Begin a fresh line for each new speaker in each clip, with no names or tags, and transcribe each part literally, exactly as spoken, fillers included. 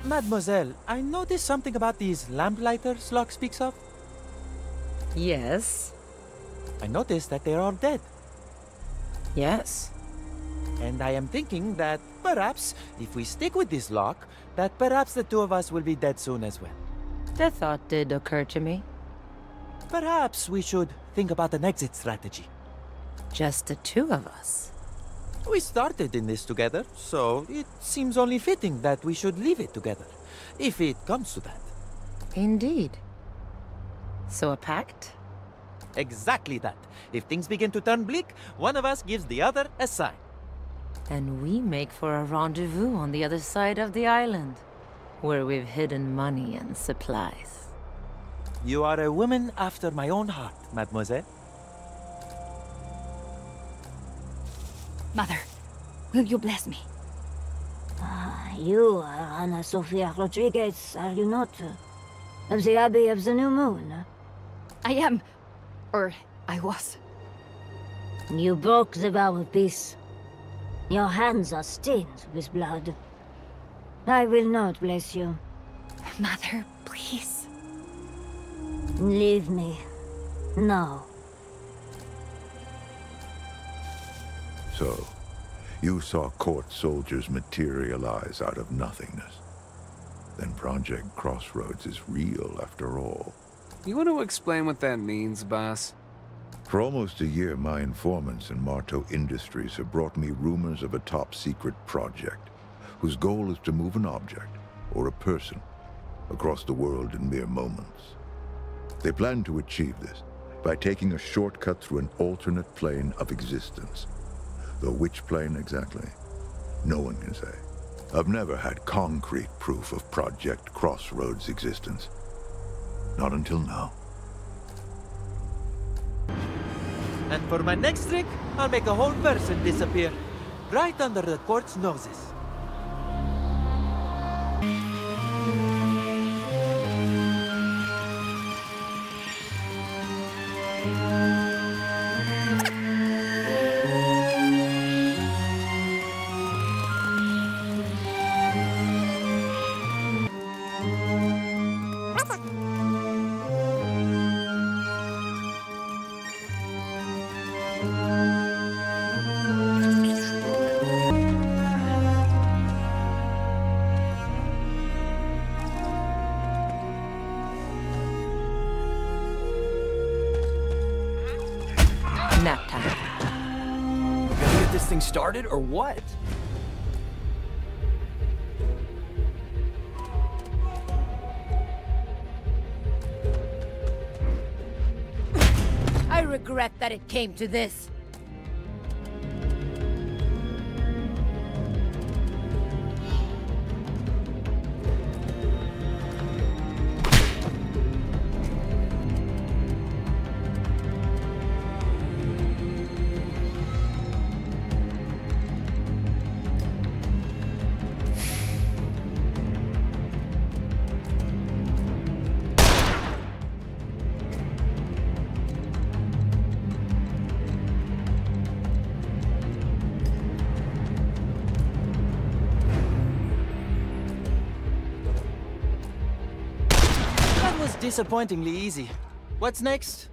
Mademoiselle, I noticed something about these Lamplighters Locke speaks of.
Yes.
I noticed that they are all dead.
Yes.
And I am thinking that perhaps, if we stick with this lock, that perhaps the two of us will be dead soon as well.
The thought did occur to me.
Perhaps we should think about an exit strategy.
Just the two of us.
We started in this together, so it seems only fitting that we should leave it together, if it comes to that.
Indeed. So a pact?
Exactly that. If things begin to turn bleak, one of us gives the other a sign.
And we make for a rendezvous on the other side of the island, where we've hidden money and supplies.
You are a woman after my own heart, mademoiselle.
Mother, will you bless me?
Ah, you are Ana Sofia Rodriguez, are you not? Of the Abbey of the New Moon?
I am. Or, I was.
You broke the vow of peace. Your hands are stained with blood. I will not bless you.
Mother, please.
Leave me. Now.
So, you saw court soldiers materialize out of nothingness. Then Project Crossroads is real after all.
You want to explain what that means, boss?
For almost a year, my informants in Marteau Industries have brought me rumors of a top-secret project, whose goal is to move an object, or a person, across the world in mere moments. They plan to achieve this by taking a shortcut through an alternate plane of existence. Though which plane exactly, no one can say. I've never had concrete proof of Project Crossroads' existence. Not until now.
And for my next trick, I'll make a whole person disappear, right under the court's noses.
Nap time.
We're gonna get this thing started, or what?
I regret that it came to this.
Disappointingly easy. What's next?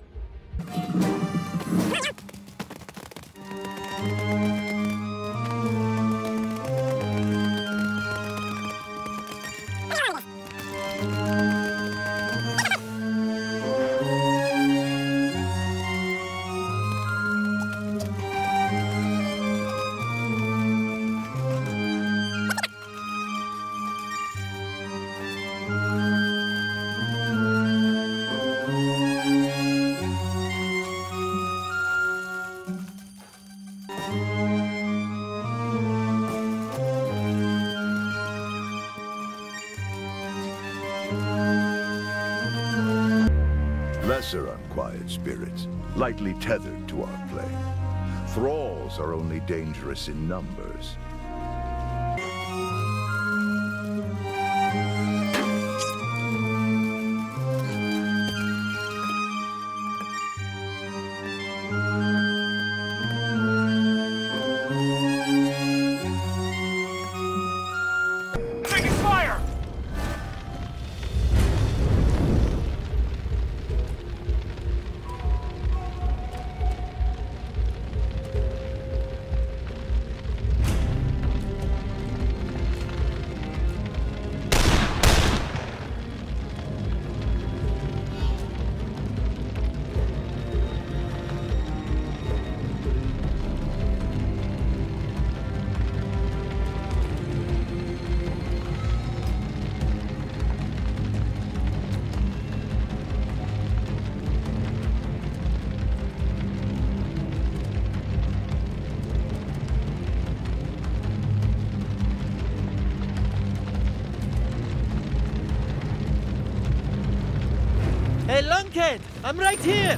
Lesser unquiet spirits, lightly tethered to our plane. Thralls are only dangerous in numbers.
Taking fire!
Lunkhead! I'm right here!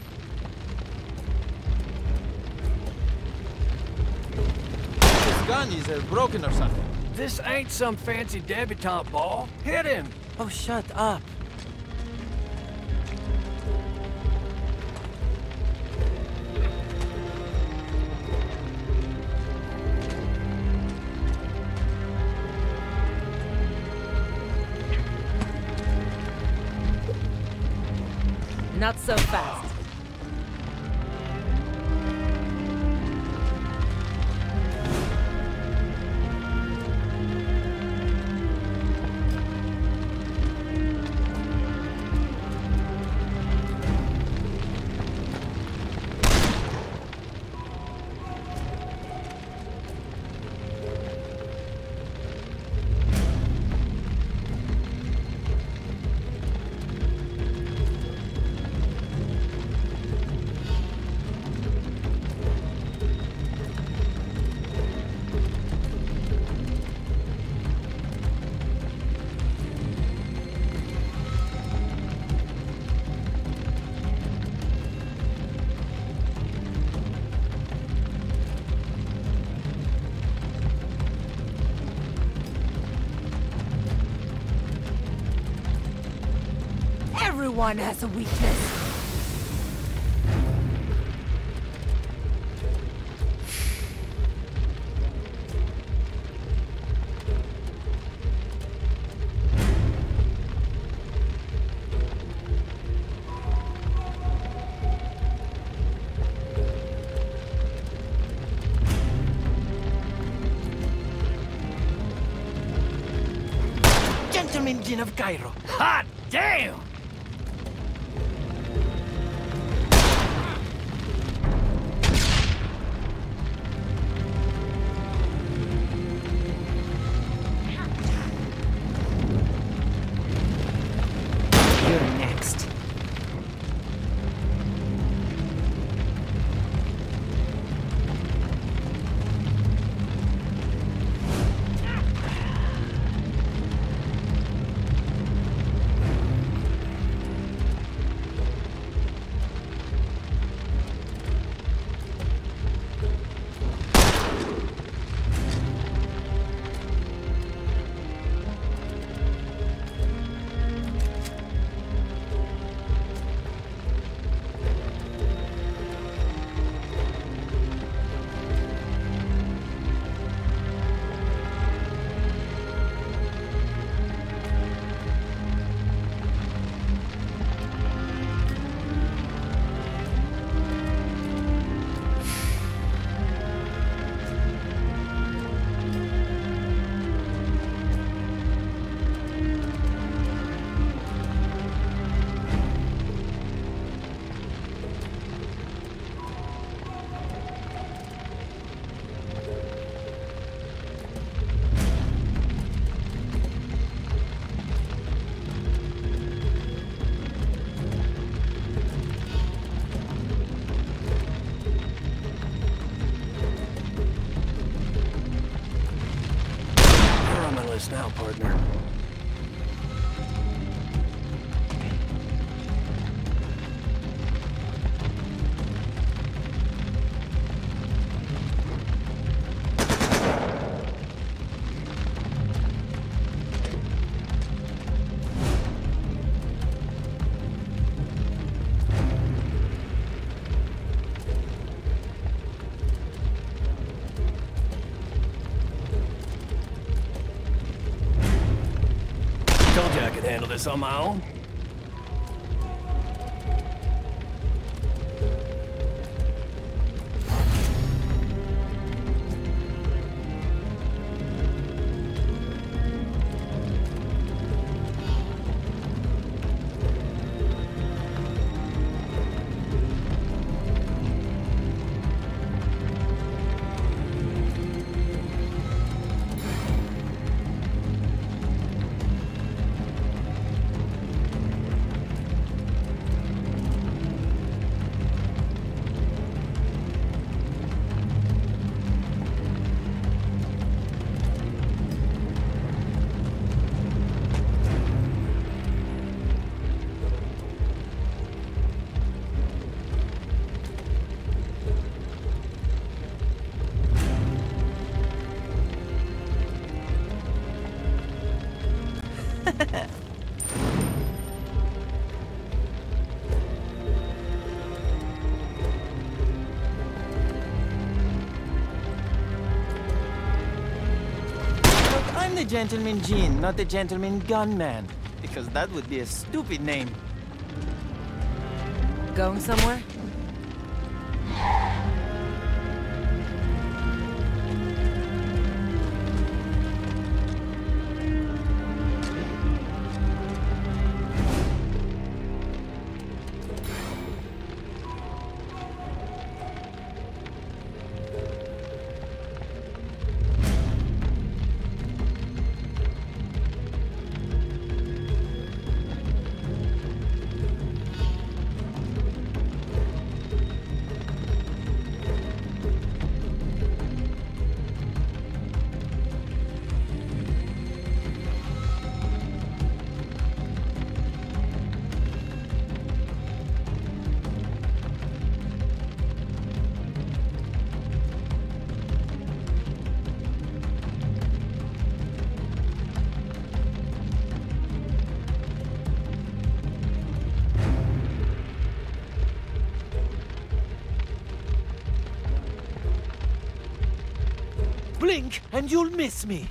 This gun is uh, broken or something.
This ain't some fancy debutante ball. Hit him!
Oh, shut up.
Not so fast.
Everyone has a weakness.
Gentleman Jin of Cairo.
Hot damn!
You're next.
Now, partner. Told you I could handle this on my own.
the Gentleman Jean, not the Gentleman Gunman. Because that would be a stupid name.
Going somewhere?
Blink and you'll miss me.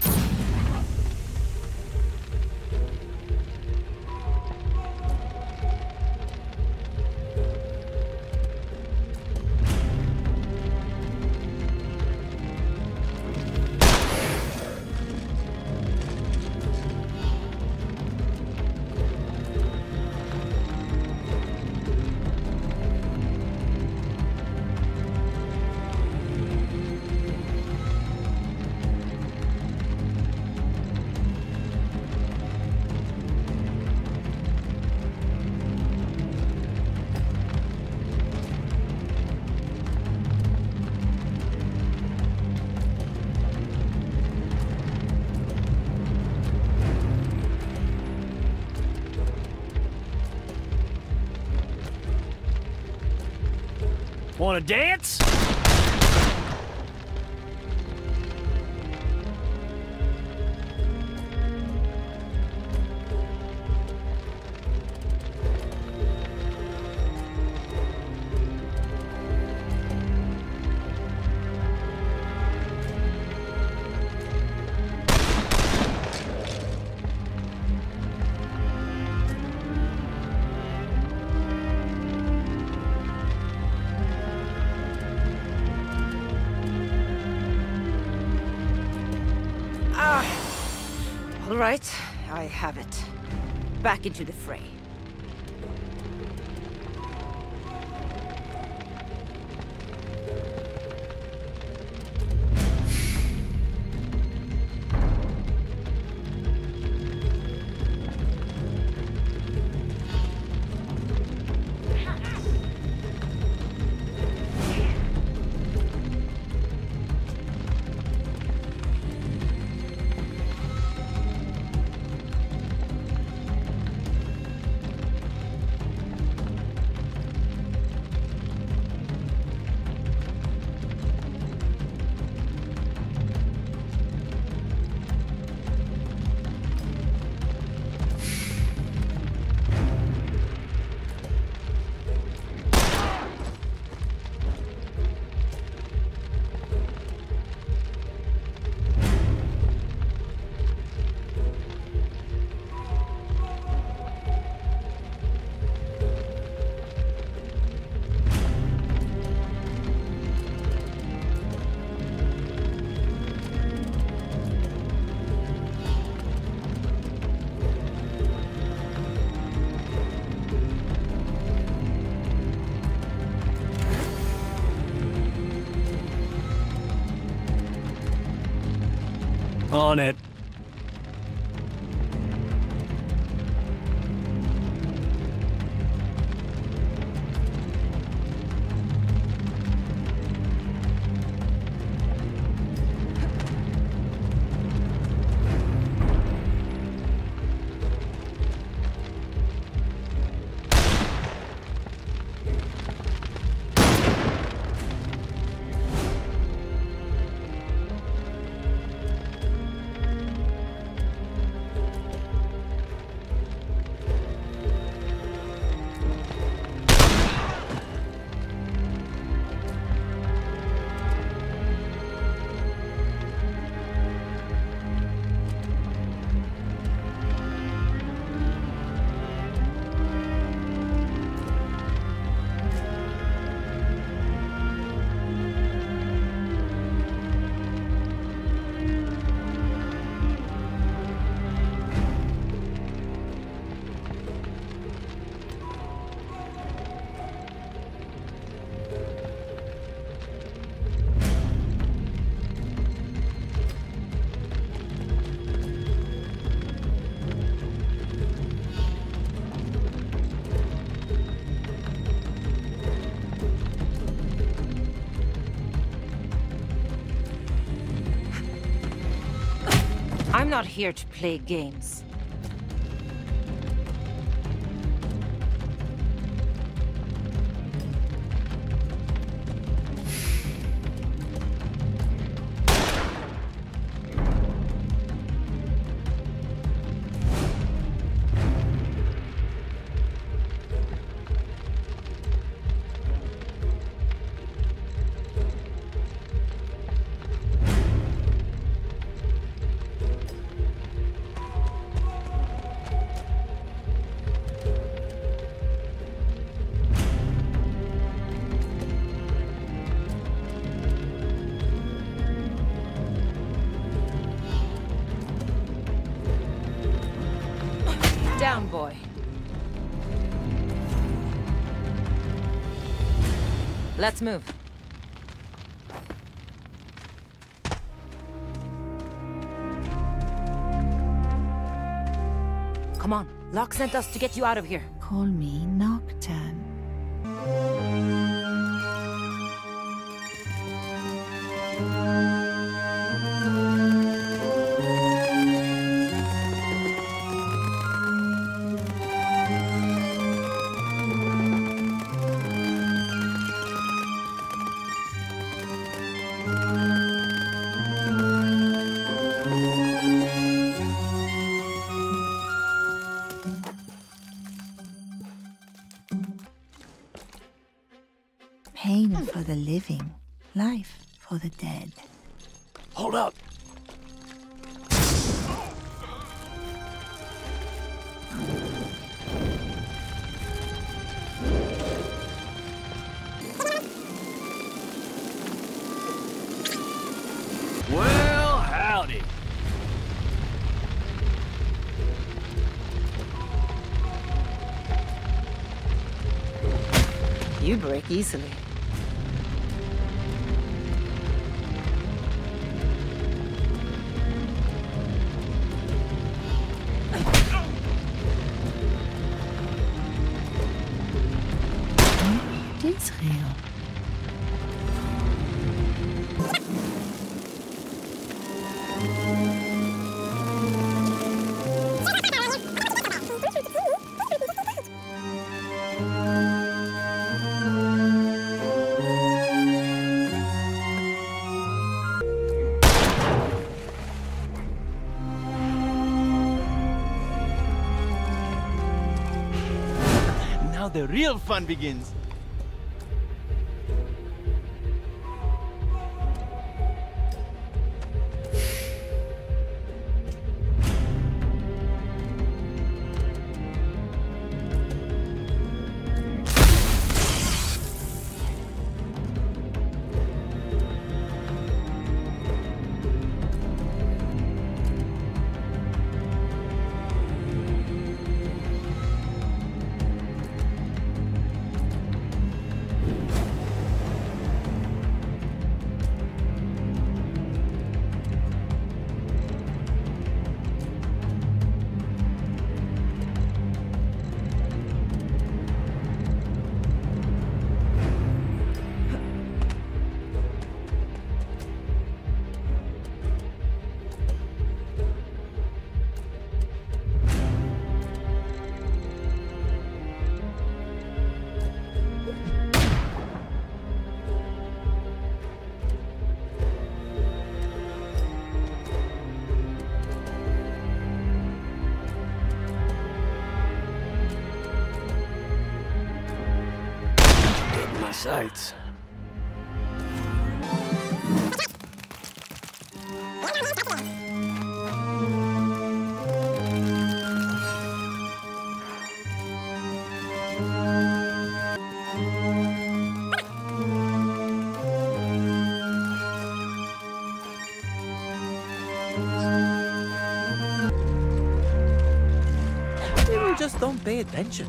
Wanna dance?
All right, I have it. Back into the fray.
On it.
I'm not here to play games. Down, boy. Let's move. Come on, Locke sent us to get you out of here.
Call me Nocturne. Pain for the living, life for the dead.
Hold up. Well, howdy.
You break easily.
Israel.
Now the real fun begins.
Sights.
People just don't pay attention.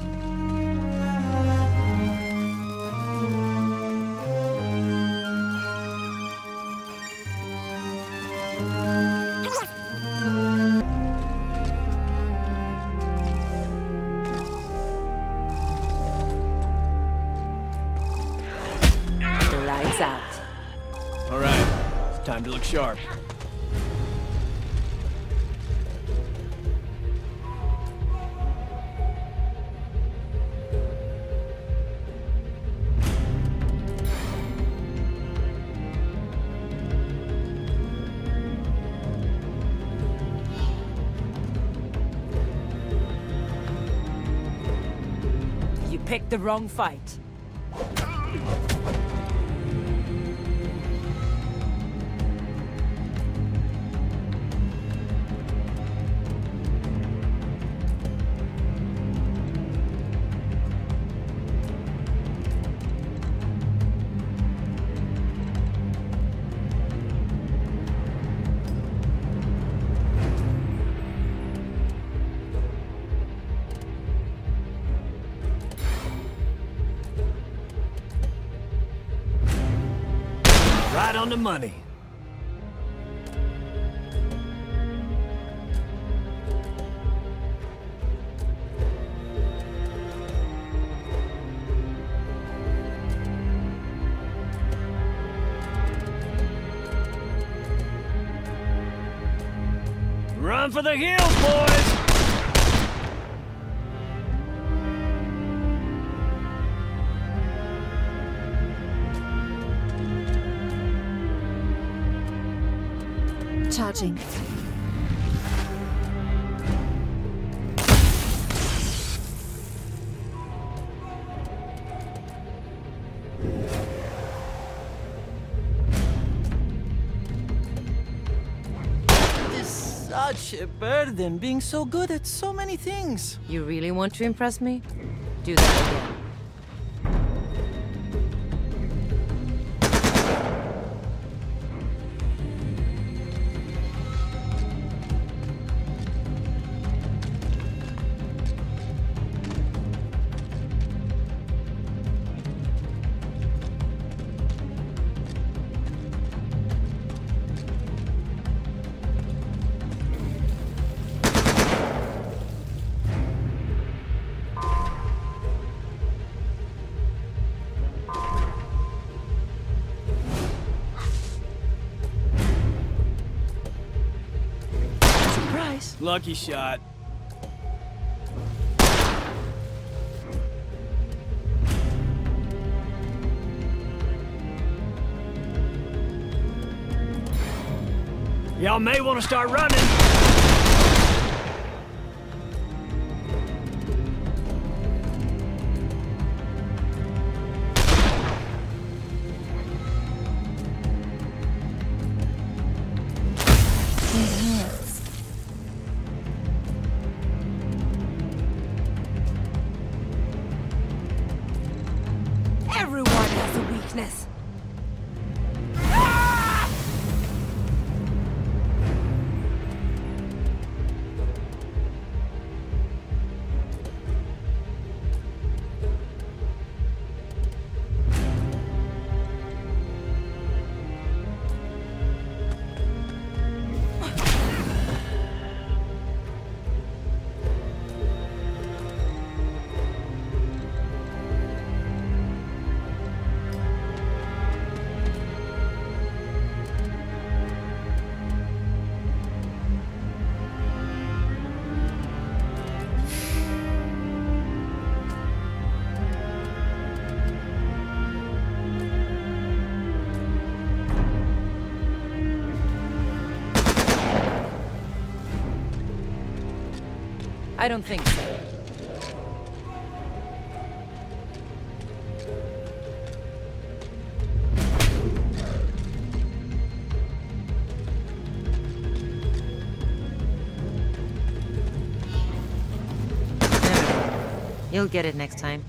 Out.
All right, it's time to look sharp.
picked the wrong fight.
Right on the money. Run for the hills, boys!
Charging.
It's such a burden being so good at so many things.
You really want to impress me? Do that again.
Lucky shot. Y'all may want to start running.
Everyone has a weakness.
I don't think so. You'll get it next time.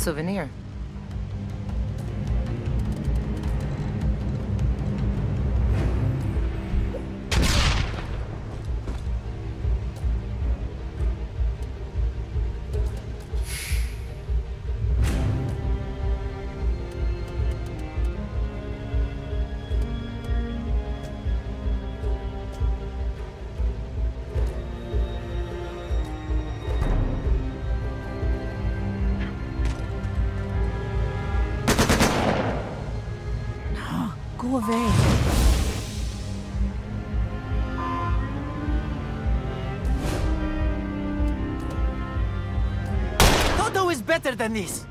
souvenir.
Go away.
Toto is better than this!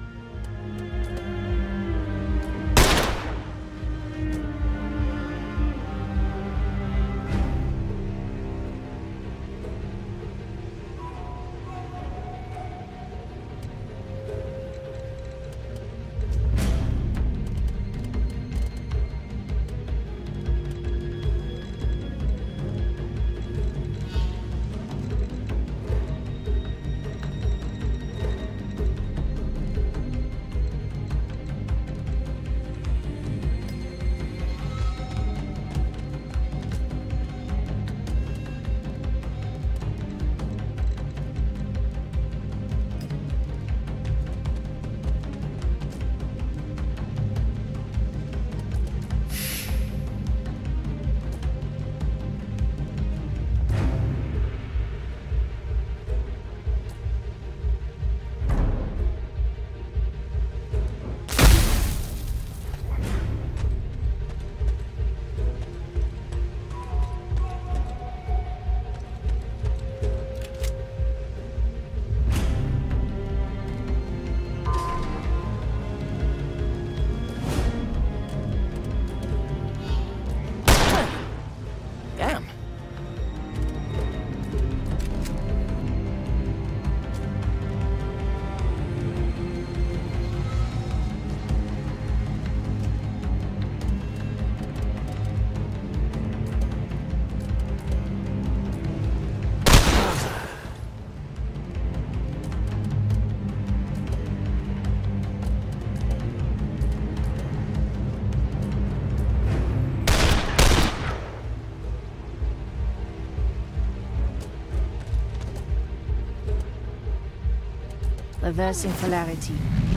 Reversing polarity.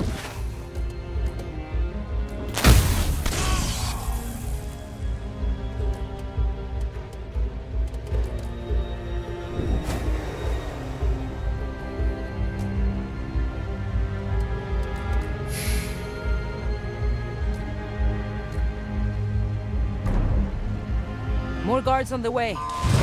More guards on the way.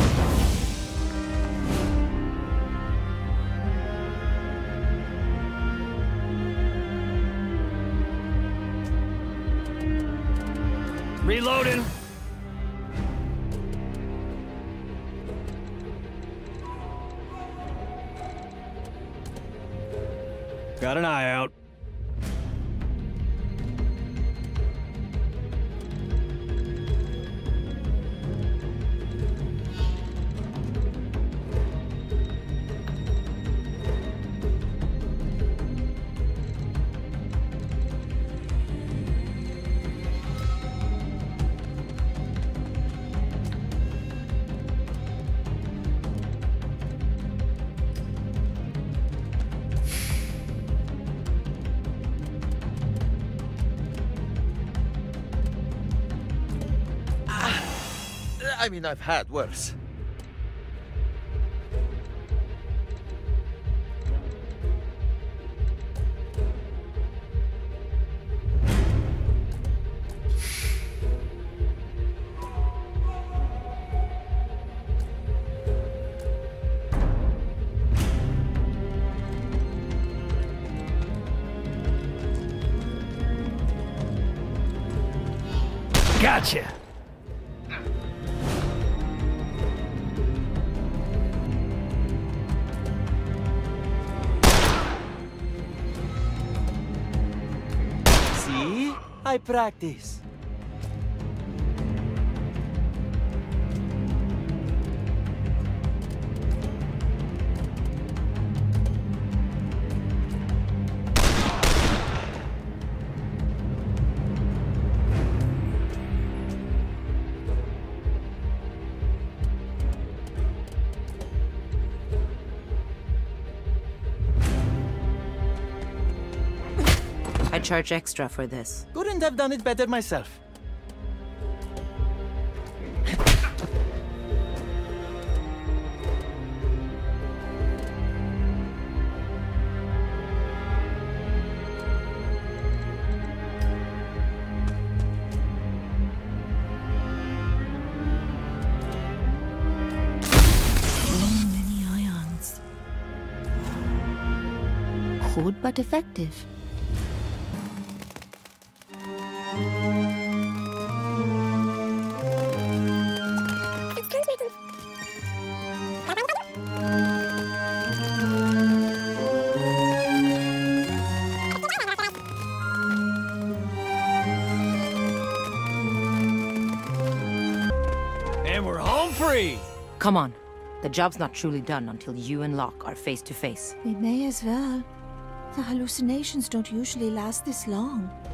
Reloading. Got an eye out.
I mean, I've had worse.
Gotcha.
See? I practice.
charge extra for this.
Couldn't have done it better myself.
Crude but effective.
And we're home free!
Come on. The job's not truly done until you and Locke are face to face.
We may as well. The hallucinations don't usually last this long.